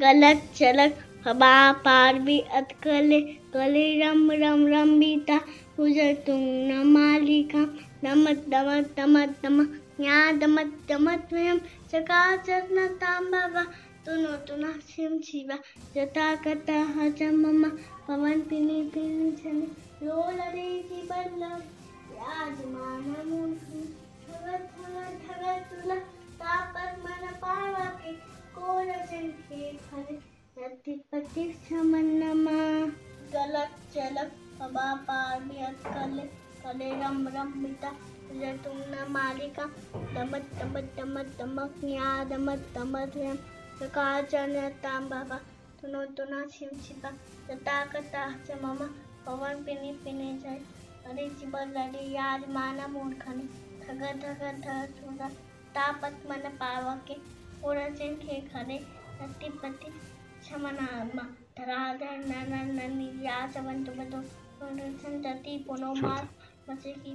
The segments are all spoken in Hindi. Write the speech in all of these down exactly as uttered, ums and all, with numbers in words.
गलत चलक हवा पार भी अतकले गले रम रम रम बीता उजर तुम न मालिका दमत दमत दमत दमत न्या दमत दमत वयम चकाचर न तांबवा तुनो तुना शिम शिवा जता कता हजम ममा पवन पिनी पिनी छने रोलरे की बल्लम याजमान मुनि थगत थगत थगत तुला तापत मन पावा के कोरजन के खरे रति पति समन्नमा गलत चलक हवा पार भी अतकले कले रम रम मिता तुम न मालिका दमत दमत दमत दमक न्या दमत दमत यम चकाचन तांबवा तुनो तुना शिव शिवा जता कता च मम पवन पिनी पिनी जाय अरे चिबल लड़ी याद माना मूर्खने थग थग थग थुगा तापत मन पावा के ओरचन खे खरे रति पति क्षमनामा धराधर नन ननी या सवंत बदो सुन जति पुनो मार मचे की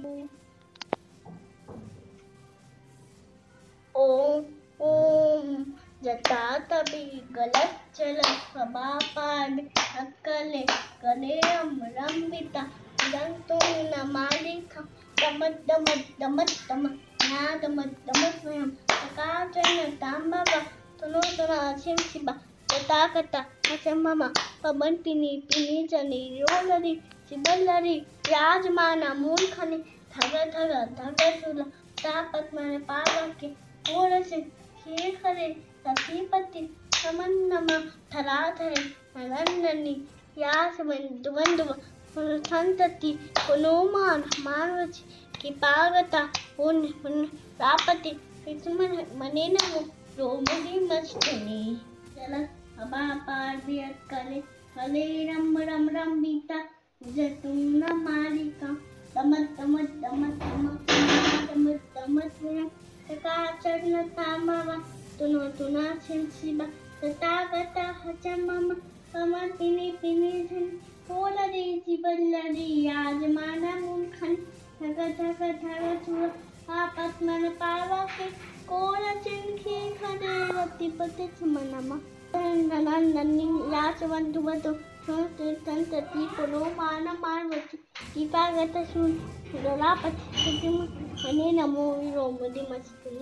ओम ओम जता तभी गलत चल हवा पार अकले गले रम रम बिता दंतु न मालिका दमत दमत दमत दमत ना दमत दमत स्वयं चकाचन तांबवा तुनो तुना शिव शिवा जता कता हसम ममा पवन पिनी पिनी जनी रोलरी चिबलरी राजमाना मूर्खने थग थग थग सुला तापत मन पावके ओरसे खे खरे रतिपति समन्नमा धराधरे ननन्ननि यास बंधु संतति पुनोमान मानवच की पागता उन उन रापति किस्मन मने नमो रोमदी मस्तनी चल हवा पार भी अतकले कले रम रम रम बीता जतुम न मालिका दमत दमत दमत दमत दमत दमत वयम चकाचर न तांबवा तुनो तुना शिव शिवा तथा कथा हचम मम पवन पिनी पिनी झन कोलरी चिबल्लरी याजमाना मूर्खन थग थग थग थुआ आपत मन पावा के कोरचन खे खरे रतिपति समनमा ननन नन्नी याचवंतु बतो संतति पुनो मान मानवति कीपागत सुन रलापति सिम मने नमो रोमदि मस्तनी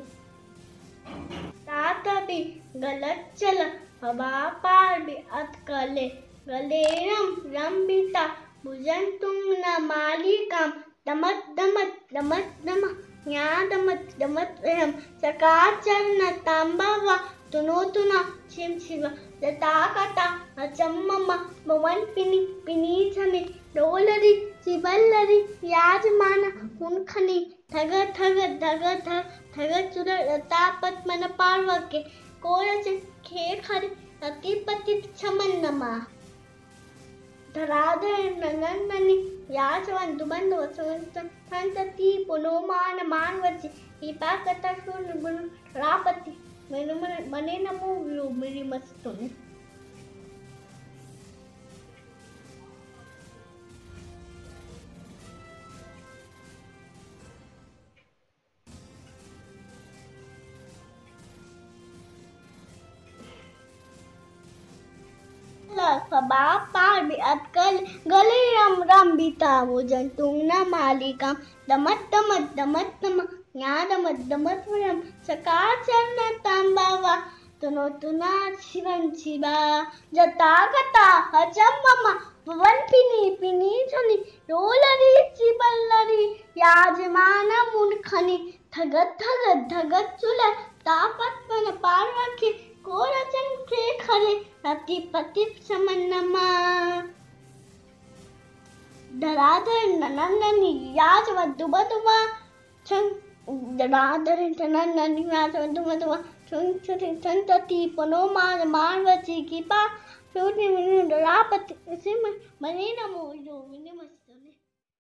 तात भी गलत चल हवा पार भी अतकले गले रम रम बीता भुजन तुम न मालिकाम दमत दमत दमत दमत न्या दमत दमत वयम चकाचर न तांबवा तुनो तुना शिव शिवा जता कता हचम ममा पवन पिनी पिनी छने रोलरी चिबल्लरी याजमाना मूर्खने थग थग धग थग थग चुर रतापत मन पार्वके कोरच खे खरे रतिपति क्षमन्नमा धराधर ननन्ननि याचवंतु बंधु संतति पुनोमान मानवचि कीपा कथा सुन गुण रापति मने नमो मेरी मस्तुनि हवा पार भी अतकल गले रम रम बीता भोजन तुम न मालिका दमत दमत दमत दमत न्या दमत दमत वयम चकाचर न तांबवा तुनो तुना शिवन शिवा जता कता हचम ममा पवन पिनी पिनी छनि रोलरी चिबल्लरी याजमाना मूर्खनि थगत थगत धगत चुल तापत मन पार्वके कोरचन खे खरे रतिपति समन्नमा धराधर ननन्ननि याचवंतु बतुवा छन धराधर ननन्ननि याचवंतु बतुवा छन छन संतति पुनोमान मानवचि कीपा सुनि रापति सिम मने नमो जो